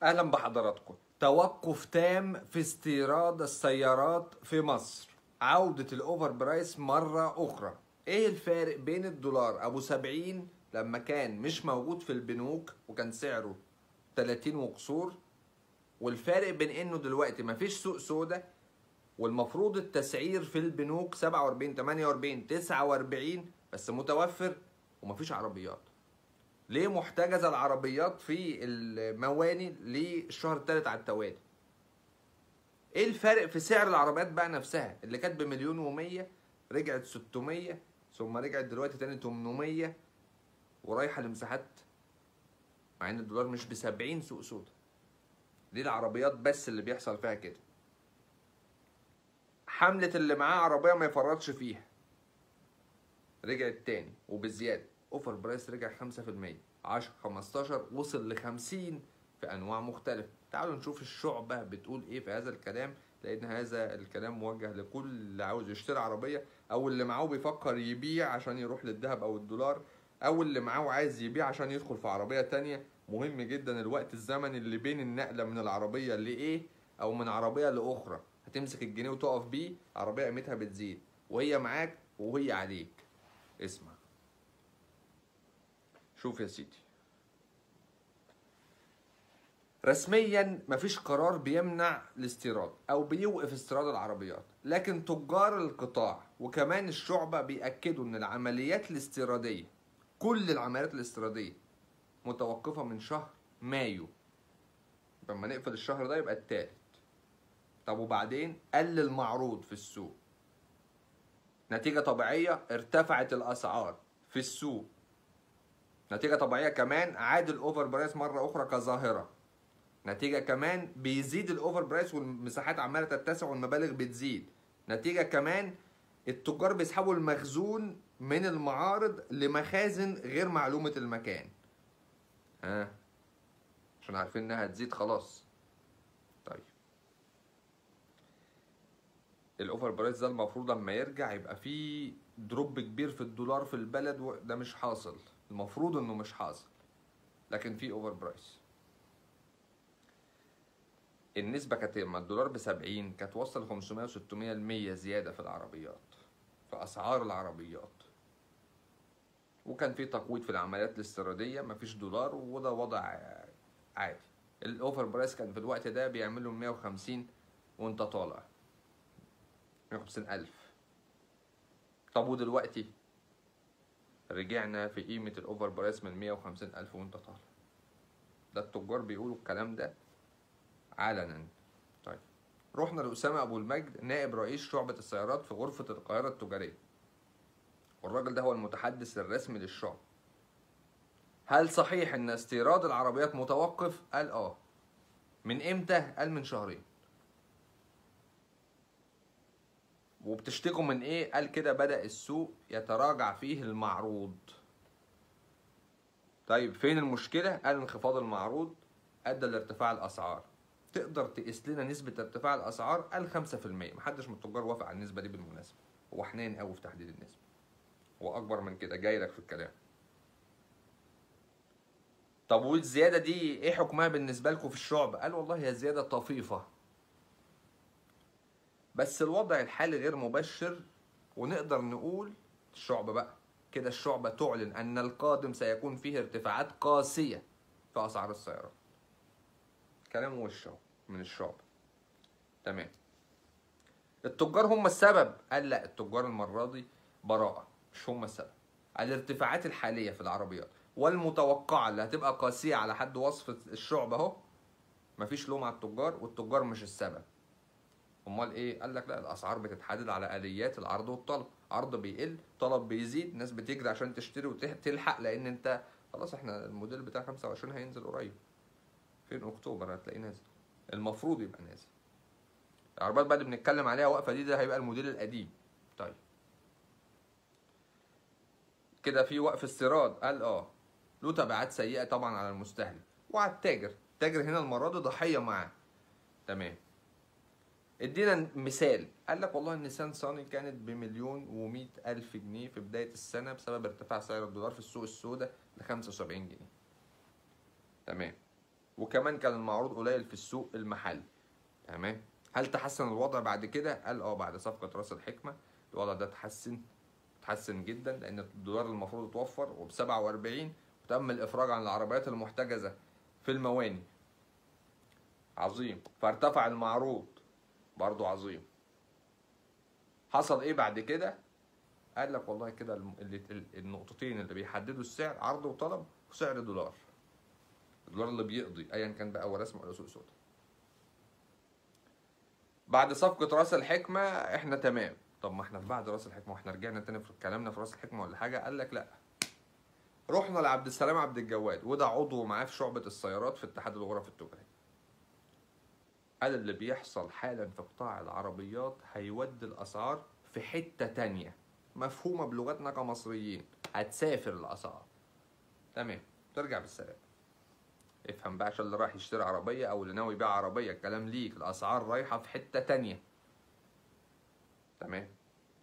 اهلا بحضراتكم. توقف تام في استيراد السيارات في مصر، عودة الاوفر برايس مرة اخرى. ايه الفارق بين الدولار ابو 70 لما كان مش موجود في البنوك وكان سعره 30 وكسور، والفارق بين انه دلوقتي مفيش سوق سودا والمفروض التسعير في البنوك 47 48 49 بس متوفر ومفيش عربيات؟ ليه محتجزة العربيات في المواني للشهر الثالث على التوالي؟ ايه الفرق في سعر العربيات بقى نفسها اللي كانت بمليون ومية رجعت 600 ثم رجعت دلوقتي تاني 800 ورايحة لمساحات، مع ان الدولار مش ب70 سوق سودا؟ دي العربيات بس اللي بيحصل فيها كده. حملة اللي معاه عربية ما يفرطش فيها رجعت تاني وبزيادة. اوفر برايس رجع 5%، 10 15 وصل ل50 في انواع مختلفة. تعالوا نشوف الشعبة بتقول ايه في هذا الكلام، لان هذا الكلام موجه لكل اللي عاوز يشتري عربية، او اللي معاه بيفكر يبيع عشان يروح للذهب او الدولار، او اللي معاه عايز يبيع عشان يدخل في عربية تانية. مهم جدا الوقت الزمني اللي بين النقلة من العربية لايه او من عربية لاخرى. هتمسك الجنيه وتقف بيه، عربية قيمتها بتزيد وهي معاك وهي عليك. اسمع، شوف يا سيدي، رسميا مفيش قرار بيمنع الاستيراد او بيوقف استيراد العربيات، لكن تجار القطاع وكمان الشعبة بيأكدوا ان العمليات الاستيرادية، كل العمليات الاستيرادية متوقفة من شهر مايو. لما نقفل الشهر ده يبقى التالت. طب وبعدين قل المعروض في السوق، نتيجة طبيعية ارتفعت الأسعار في السوق، نتيجة طبيعية كمان عاد الأوفر برايس مرة أخرى كظاهرة، نتيجة كمان بيزيد الأوفر برايس والمساحات عمالة تتسع والمبالغ بتزيد، نتيجة كمان التجار بيسحبوا المخزون من المعارض لمخازن غير معلومة المكان. عشان عارفين إنها هتزيد خلاص. طيب الأوفر برايس ده المفروض لما يرجع يبقى فيه دروب كبير في الدولار في البلد، وده مش حاصل، المفروض إنه مش حاصل، لكن فيه أوفر برايس. النسبة كانت لما الدولار ب70 كانت وصل 500 و600 المية زيادة في العربيات، في أسعار العربيات، وكان في تقويض في العمليات الاستيرادية، مفيش دولار وده وضع عادي. الأوفر برايس كان في الوقت ده بيعملوا 150 وأنت طالع 150 ألف. طب ودلوقتي رجعنا في قيمة الأوفر برايس من 150 ألف وأنت طالع. ده التجار بيقولوا الكلام ده علنا. طيب رحنا لأسامة أبو المجد نائب رئيس شعبة السيارات في غرفة القاهرة التجارية، والراجل ده هو المتحدث الرسمي للشعب. هل صحيح ان استيراد العربيات متوقف؟ قال من امتى؟ قال من شهرين. وبتشتكوا من ايه؟ قال كده بدأ السوق يتراجع فيه المعروض. طيب فين المشكلة؟ قال انخفاض المعروض ادى لارتفاع الاسعار. تقدر تقيس لنا نسبة ارتفاع الاسعار؟ قال 5%. محدش من التجار وافق على النسبة دي بالمناسبة، هو حنين قوي في تحديد النسبة، واكبر من كده جاي لك في الكلام. طب والزياده دي ايه حكمها بالنسبه لكم في الشعب؟ قال والله هي زياده طفيفه، بس الوضع الحالي غير مبشر، ونقدر نقول الشعب بقى كده، الشعبة تعلن ان القادم سيكون فيه ارتفاعات قاسيه في اسعار السيارات. كلام والشعب من الشعب. تمام. التجار هم السبب؟ قال لا، التجار المره دي براءه، مش هم السبب. الارتفاعات الحاليه في العربيات والمتوقعه اللي هتبقى قاسيه على حد وصف الشعب اهو، مفيش لوم على التجار والتجار مش السبب. امال ايه؟ قال لك لا، الاسعار بتتحدد على اليات العرض والطلب، عرض بيقل طلب بيزيد، ناس بتجري عشان تشتري وتلحق، لان انت خلاص احنا الموديل بتاع 25 هينزل قريب، فين اكتوبر هتلاقيه نازل، المفروض يبقى نازل. العربيات بقى اللي بنتكلم عليها واقفه دي، ده هيبقى الموديل القديم. طيب كده في وقف استيراد، قال له تبعات سيئه طبعا على المستهلك وعلى التاجر. التاجر هنا المره دي ضحيه معاه. تمام. ادينا مثال، قال لك والله النيسان صاني كانت بمليون و100 ألف جنيه في بداية السنة بسبب ارتفاع سعر الدولار في السوق السوداء ل 75 جنيه. تمام. وكمان كان المعروض قليل في السوق المحلي. تمام. هل تحسن الوضع بعد كده؟ قال بعد صفقة راس الحكمة الوضع ده اتحسن جدا، لأن الدولار المفروض اتوفر وب 47، وتم الإفراج عن العربيات المحتجزة في المواني. عظيم. فارتفع المعروض، برضو عظيم. حصل ايه بعد كده؟ قال لك والله كده النقطتين اللي بيحددوا السعر عرض وطلب وسعر الدولار. الدولار اللي بيقضي ايا كان بقى هو رسم ولا سوق سودا. بعد صفقة راس الحكمة احنا تمام. طب ما احنا بعد راس الحكمة واحنا رجعنا تاني في كلامنا في راس الحكمة ولا حاجة؟ قال لك لا. رحنا لعبد السلام عبد الجواد، وده عضو معاه في شعبة السيارات في اتحاد الغرف التجارية. قال اللي بيحصل حالا في قطاع العربيات هيودي الاسعار في حتة تانية مفهومة بلغتنا كمصريين، هتسافر الاسعار. تمام. ترجع بالسلام. افهم بقى، عشان اللي رايح يشتري عربية او اللي ناوي يبيع عربية الكلام ليك، الاسعار رايحة في حتة تانية. تمام.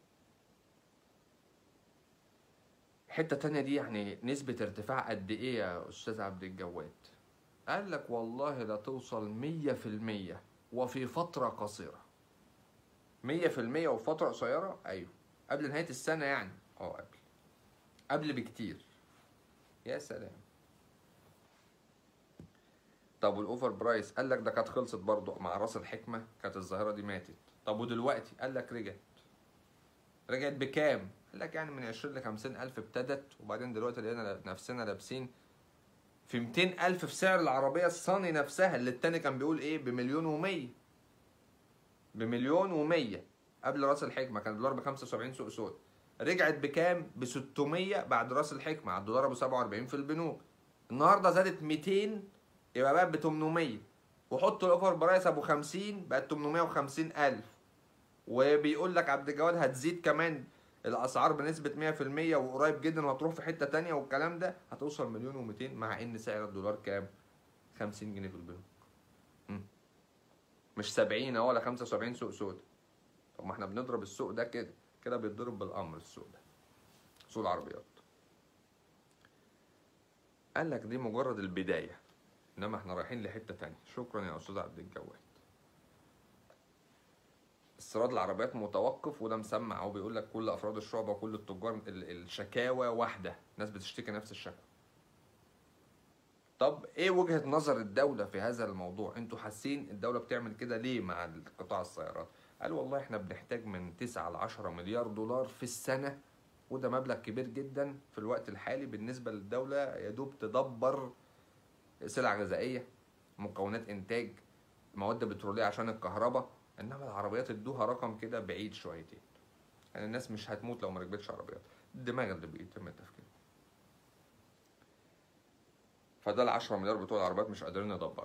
حتة تانية دي يعني نسبة ارتفاع قد ايه يا استاذ عبد الجواد؟ قال لك والله لا توصل 100% وفي فترة قصيرة. 100% وفي فترة قصيرة؟ ايوه. قبل نهاية السنة يعني؟ قبل بكتير. يا سلام. طب والاوفر برايس؟ قال لك ده كانت خلصت برضه مع راس الحكمة، كانت الظاهرة دي ماتت. طب ودلوقتي؟ قال لك رجعت بكام؟ قال لك يعني من 20 ل 50 ألف ابتدت، وبعدين دلوقتي لقينا نفسنا لابسين في 200 ألف في سعر العربية الصاني نفسها، اللي التاني كان بيقول إيه؟ بمليون ومية. بمليون ومية قبل راس الحكمة كان الدولار ب 75 سوق سود. رجعت بكام؟ ب 600 بعد راس الحكمة على الدولار أبو 47 في البنوك. النهارده زادت 200، يبقى بقت ب 800. وحط الأوفر برايس أبو 50 بقت 850 ألف. وبيقول لك عبد الجواد هتزيد كمان الاسعار بنسبه 100% وقريب جدا وهتروح في حته تانية، والكلام ده هتوصل مليون و200 مع ان سعر الدولار كام؟ 50 جنيه في البنوك. مش 70 ولا 75 سوق سودا. طب ما احنا بنضرب السوق ده كده كده بيتضرب بالامر السوق ده، سوق العربيات. قال لك دي مجرد البدايه، انما احنا رايحين لحته تانية. شكرا يا استاذ عبد الجواد. استيراد العربيات متوقف، وده مسمع اهو. بيقول لك كل افراد الشعبه وكل التجار الشكاوى واحده، الناس بتشتكي نفس الشكوى. طب ايه وجهة نظر الدولة في هذا الموضوع؟ انتوا حاسين الدولة بتعمل كده ليه مع قطاع السيارات؟ قال والله احنا بنحتاج من 9 ل 10 مليار دولار في السنة، وده مبلغ كبير جدا في الوقت الحالي بالنسبة للدولة، يا دوب تدبر سلع غذائية، مكونات انتاج، مواد بترولية عشان الكهرباء. انما العربيات ادوها رقم كده بعيد شويتين. يعني الناس مش هتموت لو ما ركبتش عربيات. الدماغ اللي بيتم التفكير. فده ال 10 مليار بتوع العربيات مش قادرين ندبرهم.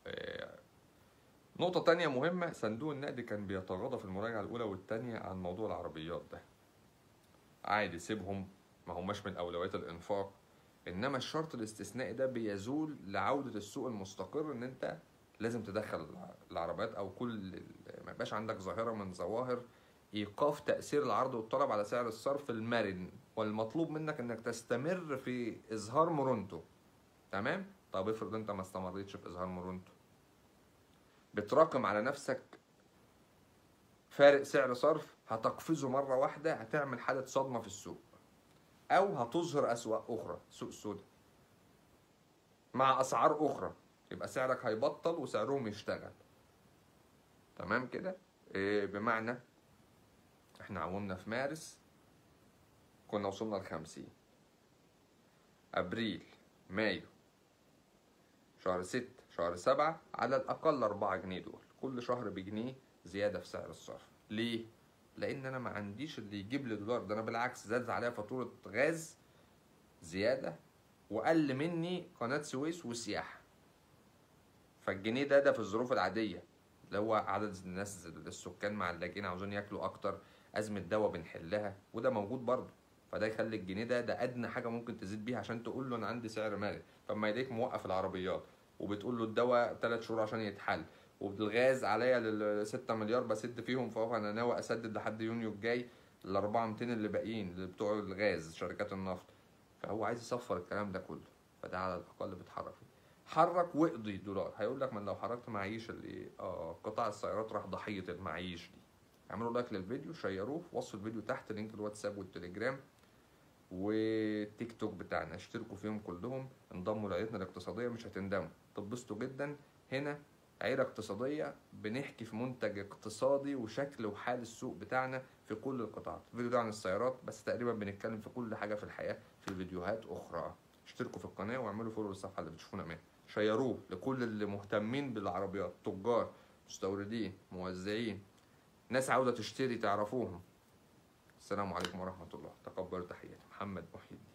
نقطة تانية مهمة، صندوق النقد كان بيتغاضى في المراجعة الأولى والتانية عن موضوع العربيات ده. عادي سيبهم، ما هماش من أولويات الإنفاق. إنما الشرط الاستثنائي ده بيزول لعودة السوق المستقر، إن أنت لازم تدخل العربيات أو ما يبقاش عندك ظاهرة من ظواهر إيقاف تأثير العرض والطلب على سعر الصرف المرن، والمطلوب منك إنك تستمر في إظهار مرونته. تمام؟ طب افرض أنت ما استمريتش في إظهار مرونته، بتراكم على نفسك فارق سعر صرف، هتقفزه مرة واحدة، هتعمل حالة صدمة في السوق، أو هتظهر أسواق أخرى، سوق سودا مع أسعار أخرى، يبقى سعرك هيبطل وسعرهم يشتغل. تمام كده؟ بمعنى احنا عومنا في مارس كنا وصلنا ل50، أبريل، مايو، شهر 6، شهر 7 على الأقل 4 جنيه دول، كل شهر بجنيه زيادة في سعر الصرف. ليه؟ لأن أنا ما عنديش اللي يجيب لي دولار، ده أنا بالعكس زاد عليها فاتورة غاز زيادة، وقل مني قناة سويس وسياحة. فالجنيه ده في الظروف العادية، اللي هو عدد الناس السكان مع اللاجئين عاوزين ياكلوا أكتر، أزمة دواء بنحلها، وده موجود برضه. فده يخلي الجنيه ده أدنى حاجة ممكن تزيد بيها عشان تقول له أنا عندي سعر مرن. فما يديك موقف العربيات وبتقول له الدواء 3 شهور عشان يتحل، وبالغاز عليا 6 مليار بسد فيهم، فهو أنا ناوي أسدد لحد يونيو الجاي ال 400 اللي باقيين اللي بتوع الغاز شركات النفط. فهو عايز يصفر الكلام ده كله، فده على الأقل بيتحرك فيه. حرك واقضي دولار. هيقول لك من لو حركت معيش اللي قطاع السيارات راح ضحيه المعيش دي. اعملوا لايك للفيديو، شيروه، وصلوا الفيديو تحت لينك الواتساب والتليجرام والتيك توك بتاعنا، اشتركوا فيهم كلهم، انضموا لعيلتنا الاقتصاديه مش هتندموا، تتبسطوا جدا. هنا عيله اقتصاديه بنحكي في منتج اقتصادي وشكل وحال السوق بتاعنا في كل القطاعات. الفيديو ده عن السيارات بس، تقريبا بنتكلم في كل حاجه في الحياه في فيديوهات اخرى. اشتركوا في القناه واعملوا فولو للصفحه اللي بتشوفونا منها، شيروه لكل اللي مهتمين بالعربيات، تجار، مستوردين، موزعين، ناس عاوزه تشتري تعرفوهم. السلام عليكم ورحمه الله، تقبلوا تحياتي، محمد محي الدين.